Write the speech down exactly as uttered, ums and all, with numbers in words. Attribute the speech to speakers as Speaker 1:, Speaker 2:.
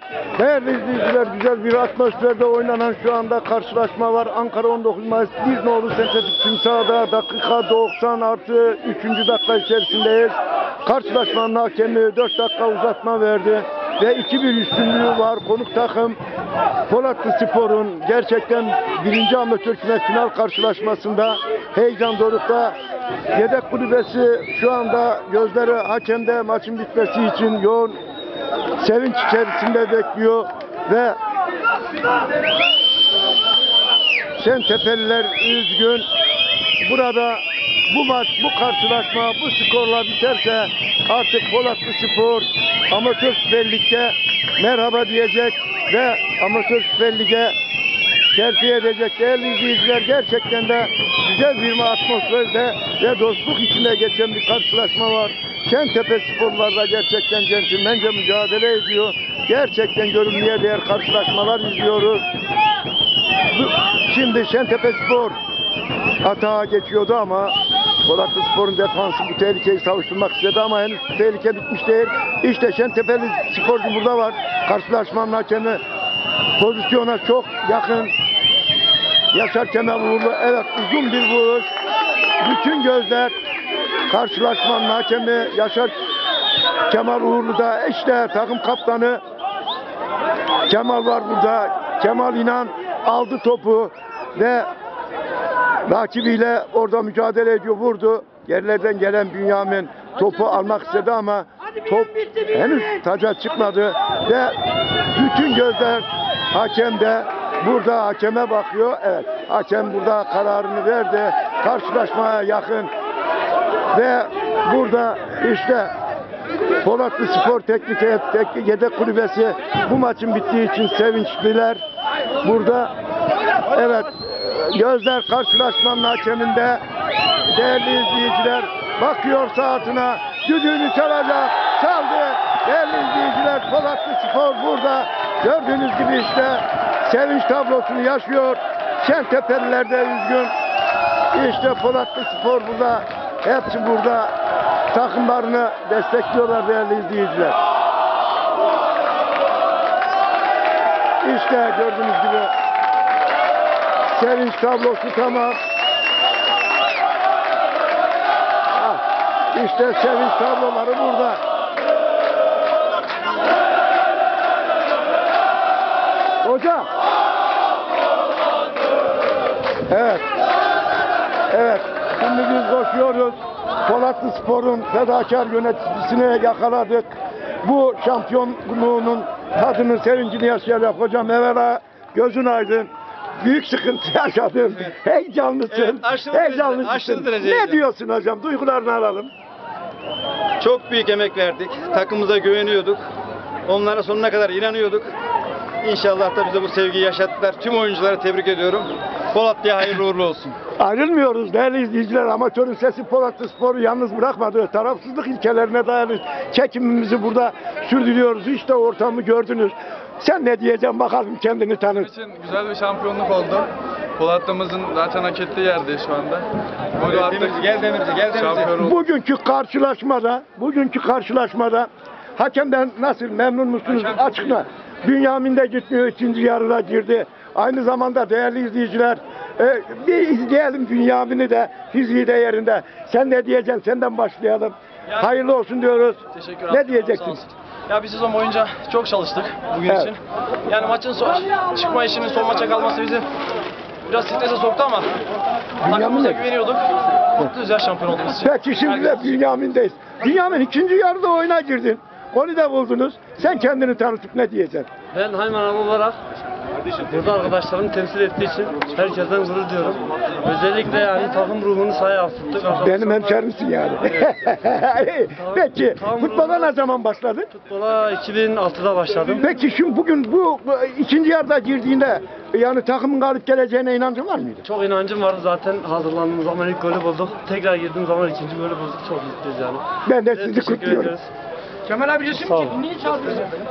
Speaker 1: Değerli izleyiciler, güzel bir atmosferde oynanan şu anda karşılaşma var. Ankara on dokuz Mayıs bir nolu sentetik tüm sahada dakika doksan artı üçüncü dakika içerisindeyiz. Karşılaşmanın hakemi dört dakika uzatma verdi ve iki bir üstünlüğü var. Konuk takım Polatlı Spor'un gerçekten birinci amatör küme final karşılaşmasında heyecan dorukta. Yedek kulübesi şu anda gözleri hakemde maçın bitmesi için yoğun sevinç içerisinde bekliyor ve Şentepeliler üzgün. Burada bu maç, bu karşılaşma, bu skorla biterse artık Polatlı Spor Amatör Süper Lig'de merhaba diyecek ve Amatör Süper Lig'e terfi edecek. Değerli izleyiciler, gerçekten de güzel bir atmosferde ve dostluk içinde geçen bir karşılaşma var. Şentepe Sporlular da gerçekten centilmence mücadele ediyor. Gerçekten görülmeye değer karşılaşmalar izliyoruz. Şimdi Şentepe Spor atağa geçiyordu ama Polatlı Spor'un defansı bu tehlikeyi savuşturmak istedi ama henüz tehlike bitmiş değil. İşte Şentepeli sporcu burada var. Karşılaşmanın hakemi pozisyona çok yakın. Yaşar Kemal Uğurlu, evet, uzun bir vuruş. Bütün gözler karşılaşmanın hakemi Yaşar Kemal Uğurlu da işte takım kaptanı Kemal var burada. Kemal İnan aldı topu ve rakibiyle orada mücadele ediyor, vurdu. Gerilerden gelen Bünyamin topu almak istedi ama top henüz taca çıkmadı ve bütün gözler hakemde. Burada hakeme bakıyor. Evet, hakem burada kararını verdi. Karşılaşmaya yakın ve burada işte Polatlı Spor Teknik Teknik Yedek Kulübesi bu maçın bittiği için sevinçliler. Burada evet, gözler karşılaşmanın hakeminde. Değerli izleyiciler, bakıyor saatine, düdüğünü çalacak, çaldı. Değerli izleyiciler, Polatlı Spor burada gördüğünüz gibi işte sevinç tablosunu yaşıyor. Şentepeliler de üzgün. İşte Polatlı Spor burada, hepsi burada takımlarını destekliyorlar değerli izleyiciler. İşte gördüğünüz gibi sevinç tablosu tamam. Ah, işte sevinç tabloları burada. Hocam. Evet. Evet. Şimdi biz koşuyoruz. Polatlı Spor'un fedakar yöneticisini yakaladık. Bu şampiyonluğunun tadını, sevincini yaşayarak hocam, evvela gözün aydın. Büyük sıkıntı yaşadın. Evet. Heyecanlısın. Evet, aşırı Heyecanlısın.
Speaker 2: Aşırı derece
Speaker 1: ne
Speaker 2: heyecan.
Speaker 1: diyorsun hocam? Duygularını alalım.
Speaker 2: Çok büyük emek verdik. Takımımıza güveniyorduk. Onlara sonuna kadar inanıyorduk. İnşallah da bize bu sevgiyi yaşattılar. Tüm oyuncuları tebrik ediyorum. Polatlı'ya hayırlı uğurlu olsun.
Speaker 1: Ayrılmıyoruz değerli izleyiciler. Amatörün sesi Polatlı Spor'u yalnız bırakmadı. Tarafsızlık ilkelerine dayalı çekimimizi burada sürdürüyoruz. İşte ortamı gördünüz. Sen ne diyeceksin bakalım, kendini tanıt.
Speaker 3: Bizim için güzel bir şampiyonluk oldu. Polatlı'mızın zaten hak ettiği yerdeyiz şu anda. Burada
Speaker 2: Evet, Demirci, gel Demirci, gel Demirci.
Speaker 1: Bugünkü karşılaşmada, bugünkü karşılaşmada hakemden nasıl, memnun musunuz? Açıkla. Bünyamin de gitmiyor, ikinci yarıda girdi. Aynı zamanda değerli izleyiciler, e, bir izleyelim Bünyamin'i de, fiziği de yerinde. Sen ne diyeceksin? Senden başlayalım. Yani, hayırlı olsun diyoruz.
Speaker 3: Teşekkür ederim.
Speaker 1: Ne diyeceksin?
Speaker 3: Ya biz sezon boyunca çok çalıştık bugün
Speaker 1: evet.
Speaker 3: için. Yani maçın son, çıkma işinin son maça kalması bizi biraz strese soktu ama takımımıza güveniyorduk. Mutluyuz ya şampiyon olduğumuz için.
Speaker 1: Peki şimdi de Bünyamin'deyiz. Bünyamin, ikinci yarıda oyuna girdin. Onu da buldunuz. Sen kendini tanıtıp ne diyeceksin?
Speaker 4: Ben Hayman abi olarak burada arkadaşlarımı temsil ettiği için herkesten gurur diyorum. Özellikle yani takım ruhunu sahaya yansıttık.
Speaker 1: Benim hemşerimsin yani. Peki futbola ne zaman başladın?
Speaker 4: Futbola iki bin altıda başladım.
Speaker 1: Peki şimdi bugün bu, bu ikinci yarıda girdiğinde yani takımın galip geleceğine inancın var mıydı?
Speaker 4: Çok inancım vardı, zaten hazırlandığım zaman ilk golü bulduk. Tekrar girdiğim zaman ikinci golü bulduk. Çok mutluyuz yani.
Speaker 1: Ben de
Speaker 4: Evet,
Speaker 1: sizi kutluyorum.
Speaker 4: ederiz.
Speaker 5: Kemal abi diyorsun ki niye çaldın?